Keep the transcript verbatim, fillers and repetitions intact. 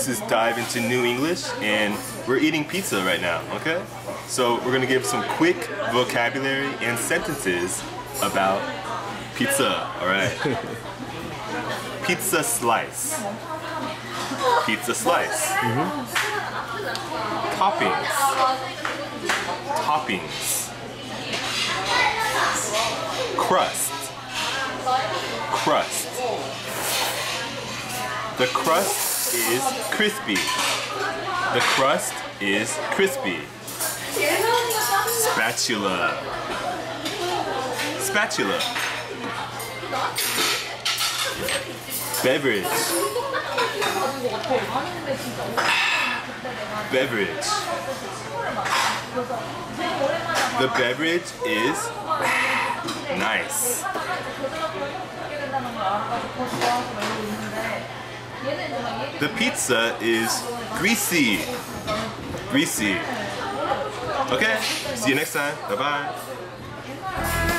this is Dive into New English, and we're eating pizza right now, okay? So we're gonna give some quick vocabulary and sentences about pizza, alright? Pizza slice. Pizza slice. Mm-hmm. Toppings. Toppings. Crust. Crust. The crust is crispy. The crust is crispy. Spatula. Spatula. Beverage. Beverage. The beverage is nice. The pizza is greasy. Greasy. Okay, see you next time. Bye-bye.